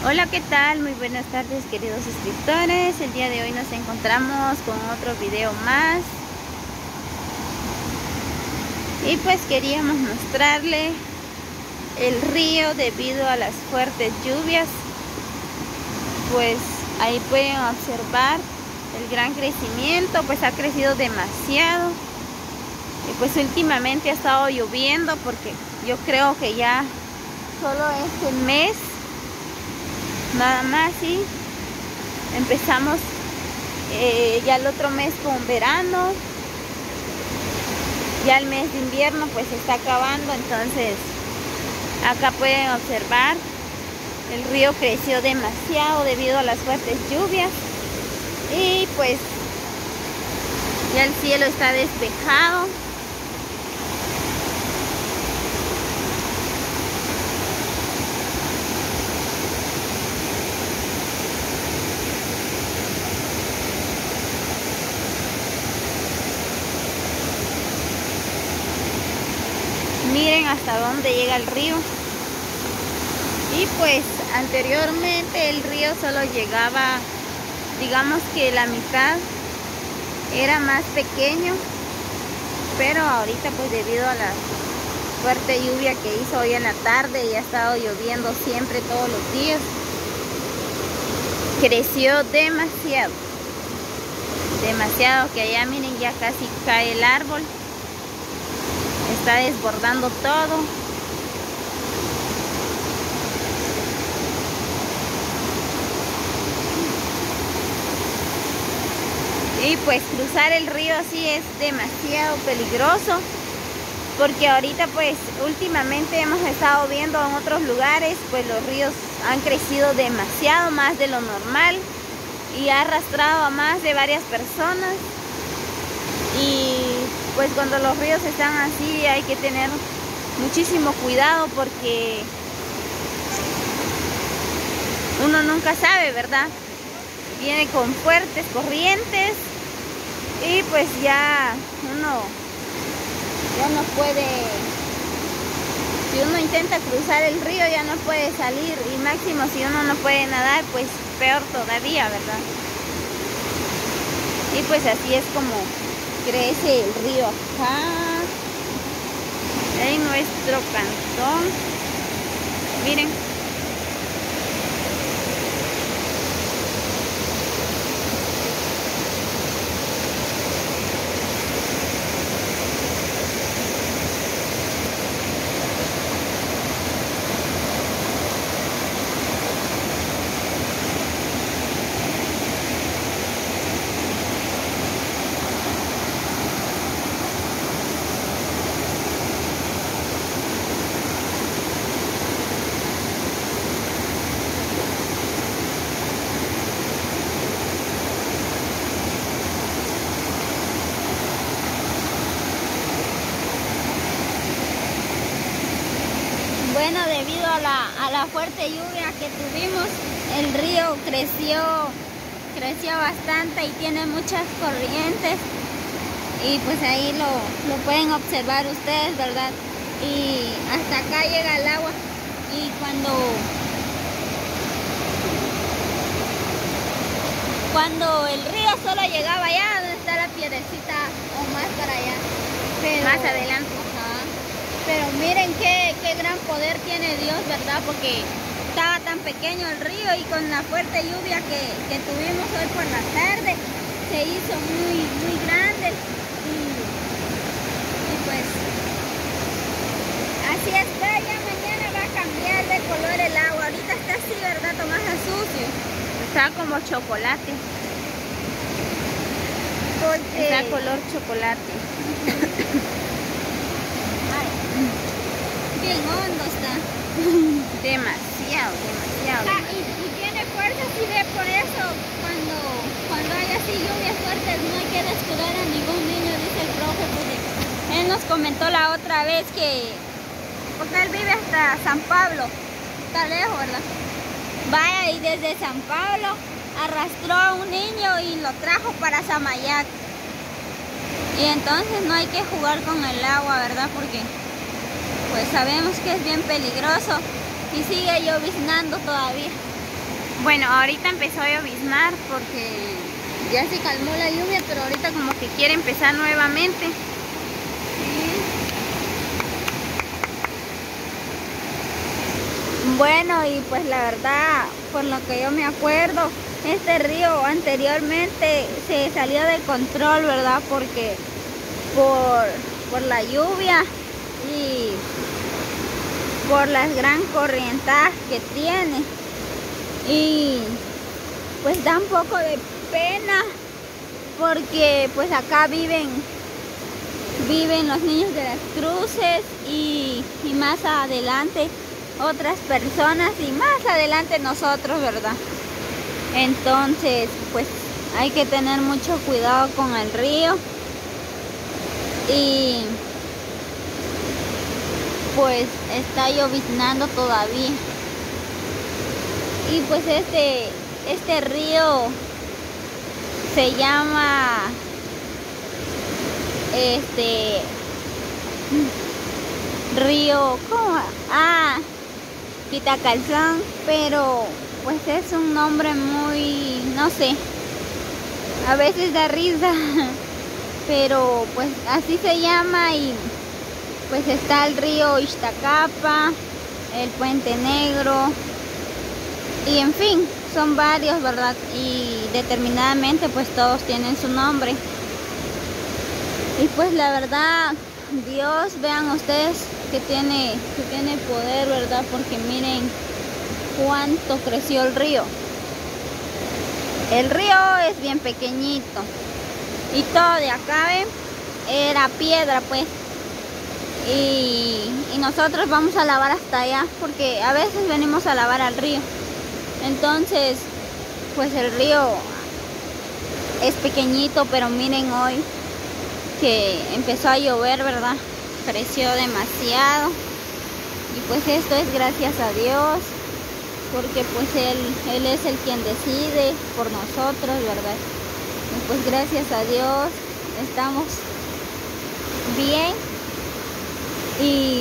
Hola, ¿qué tal? Muy buenas tardes, queridos suscriptores. El día de hoy nos encontramos con otro video más. Y pues queríamos mostrarle el río debido a las fuertes lluvias. Pues ahí pueden observar el gran crecimiento, pues ha crecido demasiado. Y pues últimamente ha estado lloviendo porque yo creo que ya solo este mes nada más, y empezamos ya el otro mes con verano, ya el mes de invierno pues se está acabando. Entonces acá pueden observar el río creció demasiado debido a las fuertes lluvias y pues ya el cielo está despejado. Miren hasta dónde llega el río. Y pues anteriormente el río solo llegaba, digamos que la mitad era más pequeño, pero ahorita pues debido a la fuerte lluvia que hizo hoy en la tarde y ha estado lloviendo siempre todos los días, creció demasiado, que allá miren ya casi cae el árbol. Está desbordando todo. Y pues cruzar el río así es demasiado peligroso, porque ahorita pues últimamente hemos estado viendo en otros lugares pues los ríos han crecido demasiado, más de lo normal, y ha arrastrado a más de varias personas. Y pues cuando los ríos están así hay que tener muchísimo cuidado, porque uno nunca sabe, ¿verdad? Viene con fuertes corrientes y pues ya uno no puede, si uno intenta cruzar el río ya no puede salir, y máximo si uno no puede nadar pues peor todavía, ¿verdad? Y pues así es como crece el río acá en nuestro cantón. Miren. Bueno, debido a la fuerte lluvia que tuvimos, el río creció bastante y tiene muchas corrientes, y pues ahí lo pueden observar ustedes, ¿verdad? Y hasta acá llega el agua, y cuando el río solo llegaba allá donde está la piedrecita, o más para allá, pero más adelante. Pero miren qué gran poder tiene Dios, ¿verdad? Porque estaba tan pequeño el río, y con la fuerte lluvia que tuvimos hoy por la tarde se hizo muy grande, y pues así está. Ya mañana va a cambiar de color el agua. Ahorita está así, ¿verdad, Tomás? Sucio. Está como chocolate. Está color chocolate. Bien hondo está. Demasiado. Y tiene fuerza, si ve, por eso cuando hay así lluvias fuertes no hay que descuidar a ningún niño, dice el profe, porque él nos comentó la otra vez porque él vive hasta San Pablo, está lejos, ¿verdad? Vaya, y desde San Pablo arrastró a un niño y lo trajo para Samayac. Y entonces no hay que jugar con el agua, ¿verdad? Porque pues sabemos que es bien peligroso y sigue lloviznando todavía. Bueno, ahorita empezó a lloviznar porque ya se calmó la lluvia, pero ahorita como que quiere empezar nuevamente. Bueno, y pues la verdad, por lo que yo me acuerdo, este río anteriormente se salió de control, ¿verdad? Porque por la lluvia y por las gran corrientadas que tiene. Y pues da un poco de pena porque pues acá viven los niños de las cruces y más adelante otras personas y más adelante nosotros, ¿verdad? Entonces pues hay que tener mucho cuidado con el río y pues está lloviznando todavía. Y pues este río se llama río, ¿cómo? Quitacalzón, pero pues es un nombre muy, no sé, a veces da risa, pero pues así se llama. Y pues está el río Iztacapa, el Puente Negro, y en fin, son varios, ¿verdad? Y determinadamente pues todos tienen su nombre. Y pues la verdad, Dios, vean ustedes que tiene poder, ¿verdad? Porque miren cuánto creció el río. El río es bien pequeñito y todo de acá, ¿ven? Era piedra, pues. Y nosotros vamos a lavar hasta allá porque a veces venimos a lavar al río. Entonces pues el río es pequeñito, pero miren hoy que empezó a llover, ¿verdad? Creció demasiado. Y pues esto es gracias a Dios, porque pues Él es el quien decide por nosotros, ¿verdad? Y pues gracias a Dios estamos bien. Y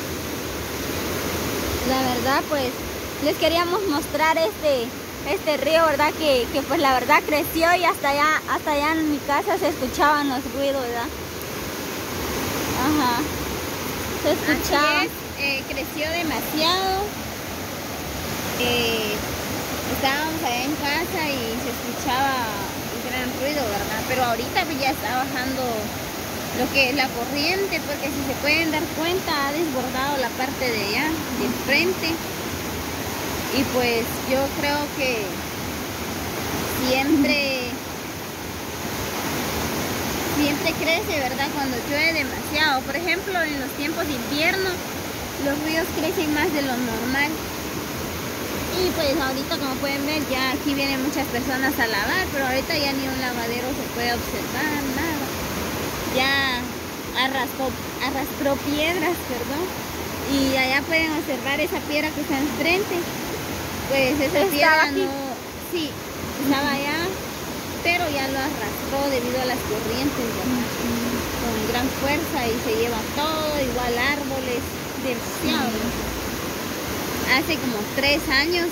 la verdad pues les queríamos mostrar este río, ¿verdad? Que pues la verdad creció y hasta allá en mi casa se escuchaban los ruidos, ¿verdad? Ajá. Se escuchaba. Así es, creció demasiado. Estábamos allá en casa y se escuchaba un gran ruido, ¿verdad? Pero ahorita pues ya está bajando lo que es la corriente, porque si se pueden dar cuenta ha desbordado la parte de allá, del frente. Y pues yo creo que siempre crece, ¿verdad? Cuando llueve demasiado. Por ejemplo, en los tiempos de invierno los ríos crecen más de lo normal. Y pues ahorita, como pueden ver, ya aquí vienen muchas personas a lavar, pero ahorita ya ni un lavadero se puede observar, nada. Ya arrastró piedras, perdón. Y allá pueden observar esa piedra que está enfrente. Pues esa piedra no, sí, estaba allá, pero ya lo arrastró debido a las corrientes, ¿verdad? Con gran fuerza y se lleva todo, igual árboles, demasiado. Hace como 3 años,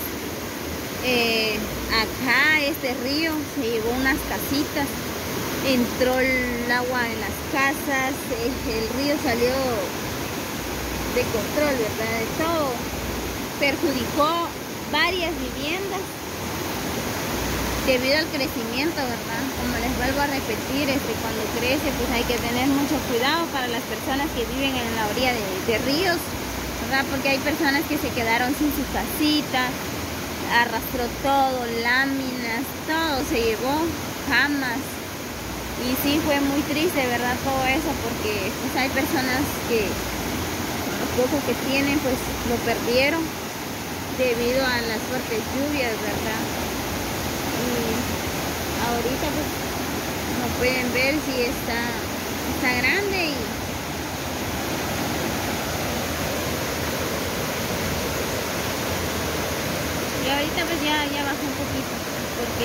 acá este río se llevó unas casitas, entró el agua en las casas, el río salió de control, ¿verdad? De todo, perjudicó varias viviendas debido al crecimiento, ¿verdad? Como les vuelvo a repetir, cuando crece pues hay que tener mucho cuidado para las personas que viven en la orilla de ríos, ¿verdad? Porque hay personas que se quedaron sin su casita, arrastró todo, láminas, todo se llevó, camas. Y sí, fue muy triste, ¿verdad? Todo eso, porque pues hay personas que lo poco que tienen pues lo perdieron debido a las fuertes lluvias, ¿verdad? Y ahorita pues como pueden ver, sí está grande y ahorita pues ya bajó un poquito porque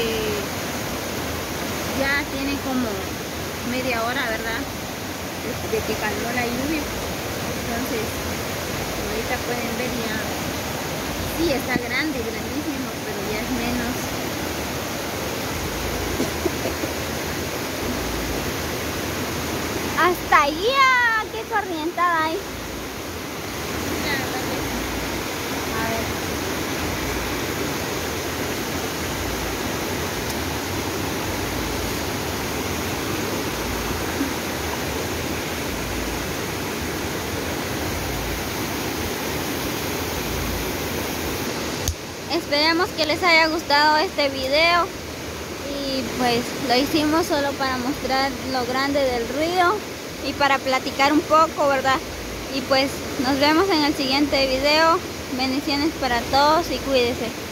ya tiene como media hora, ¿verdad? De que calmó la lluvia. Entonces ahorita pueden ver ya. Sí, está grande, grandísimo, pero ya es menos. Hasta allá, qué corrientada hay. A ver. Esperemos que les haya gustado este video y pues lo hicimos solo para mostrar lo grande del río y para platicar un poco, ¿verdad? Y pues nos vemos en el siguiente video. Bendiciones para todos y cuídense.